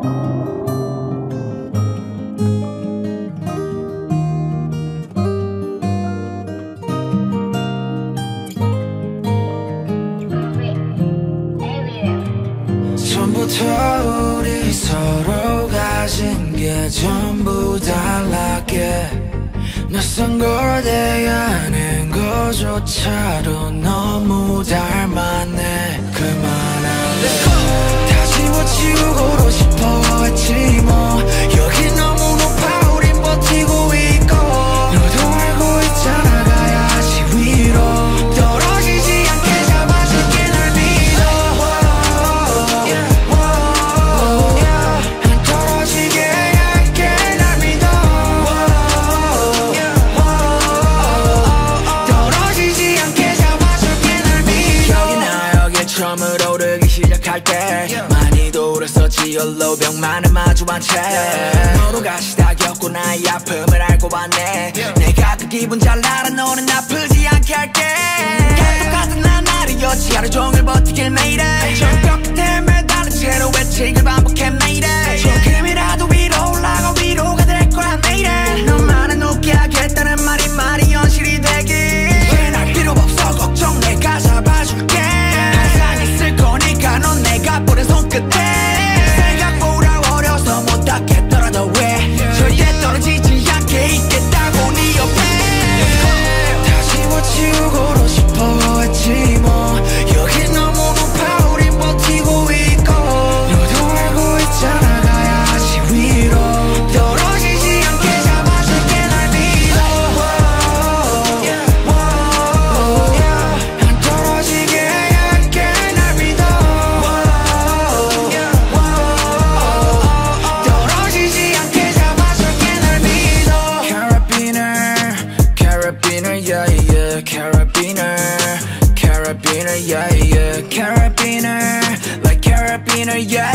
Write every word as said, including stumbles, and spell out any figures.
처음부터 우리 서로 가진 게 전부 달랐게 낯선 걸 대하는 것조차도 너무 닮았네. 그만할래. 다 지워치우고도 싶어 했지 뭐. 여기 너무 높아 우린 버티고 있고 너도 알고 있잖아 가야지 위로. 떨어지지 않게 잡아줄게 날 믿어. 안 떨어지게 할게 날 믿어. 떨어지지 않게 잡아줄게 날 믿어. 여기나 여기 처음으로 오르기 시작할 때 많이도 울었었지. 홀로 병만은 마주한 채 너도 같이 다 겪고 나의 아픔을 알고 봤네. 내가 그 기분 잘 알아. 너는 아프지 않게 할게. 똑같은 나날이었지. 하루 종일 버티길 매일에 절벽 끝에 매달린 채로 외치길 반복해 매일에. 조금이라도 위로 올라가 위로가 될 거야 매일에. 너만은 웃게 하겠다는 말이 말이 현실이 되길. 이제 날 필요 없어 걱정 내가 잡아줄게. 항상 있을 거니까 넌 내가 뿌린 손끝에. 생각보다 어려서 못하겠더라도 왜 절대 떨어지지 않게 있겠다고 네 옆에. 다 지워치우고도 싶어 했지 뭐. 여기 너무 높아 우린 버티고 있고 너도 알고 있잖아 가야지 위로. 떨어지지 않게 잡아줄게 날 믿어. 안 떨어지게 할게 날 믿어. 떨어지지 않게 잡아줄게 날 믿어. Carabiner, Carabiner, yeah yeah. Carabiner, Carabiner, yeah yeah. Carabiner, like Carabiner, yeah